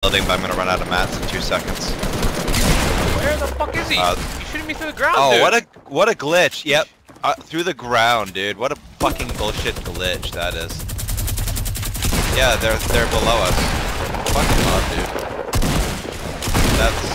building, but I'm gonna run out of mats in 2 seconds. Where the fuck is he? He's shooting me through the ground, oh, dude. what a glitch. Yep. Through the ground, dude. What a fucking bullshit glitch that is. Yeah, they're below us. Fucking love, dude. That's